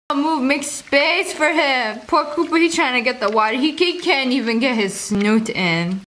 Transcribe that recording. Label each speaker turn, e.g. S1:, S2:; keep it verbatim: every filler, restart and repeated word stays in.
S1: Move, make space for him. Poor Koopa, he's trying to get the water. He, he can't even get his snoot in.